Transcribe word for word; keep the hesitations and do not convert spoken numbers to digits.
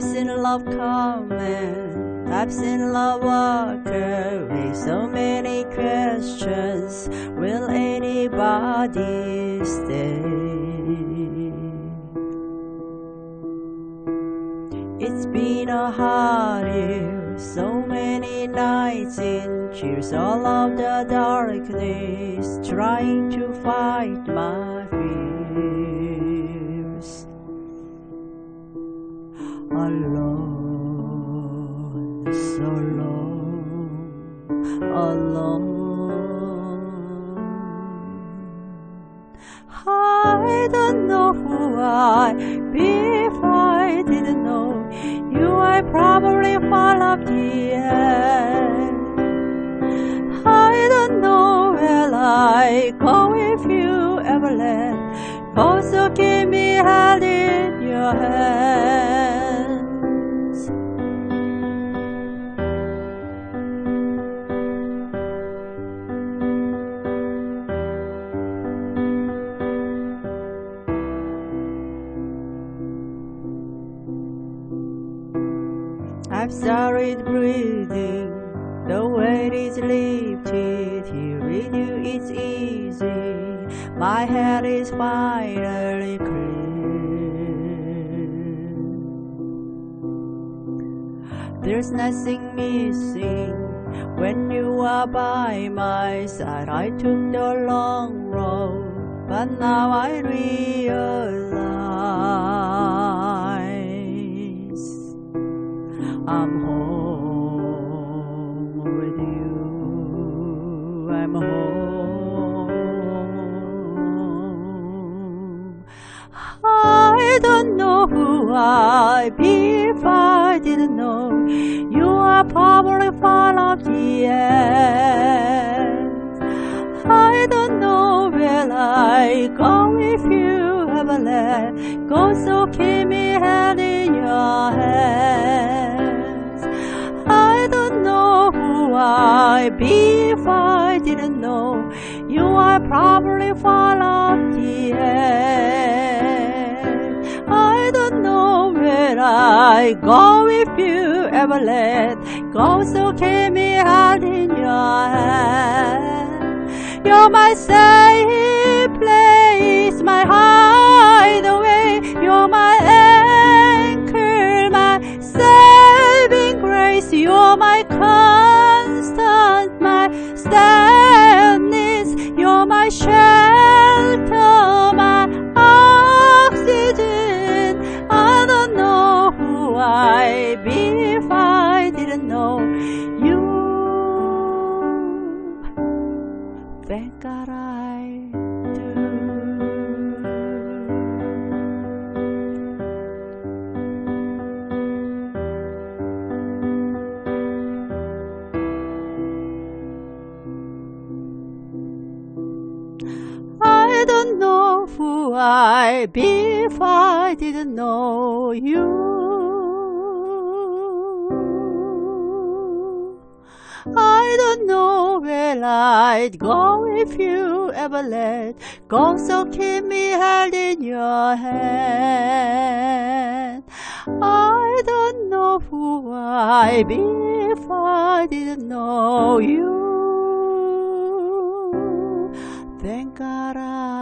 I've seen love come and I've seen love walk away. So many questions, will anybody stay? It's been a hard year, so many nights in tears, all of the darkness, trying to fight my fears. Alone, so alone, alone. I don't know who I'd be if I didn't know you. I probably fall off the end. I don't know where I go if you ever let go, so keep me held in your hands. I've started breathing, the weight is lifted. Here with you it's easy, my head is finally clear. There's nothing missing when you are by my side. I took the long road, but now I realize I'm home with you. I'm home. I don't know who I'd be if I didn't know you. Are probably fall off the end. I don't know where I go if you ever let go, so keep me held in your hands. I don't know who I'd be if I didn't know you. I probably fall off the end. I don't know where I go if you ever let go, so keep me held in your hand. You're my safe place, my hideaway. You're my anchor, my saving grace. You're my constant, my steadiness. You're my shelter, my oxygen. I don't know who I'd be if I didn't know you. Thank God I do. I don't know who I'd be if I didn't know you. I don't know where I'd go if you ever let go, so keep me held in your hand. I don't know who I'd be if I didn't know you. Thank God I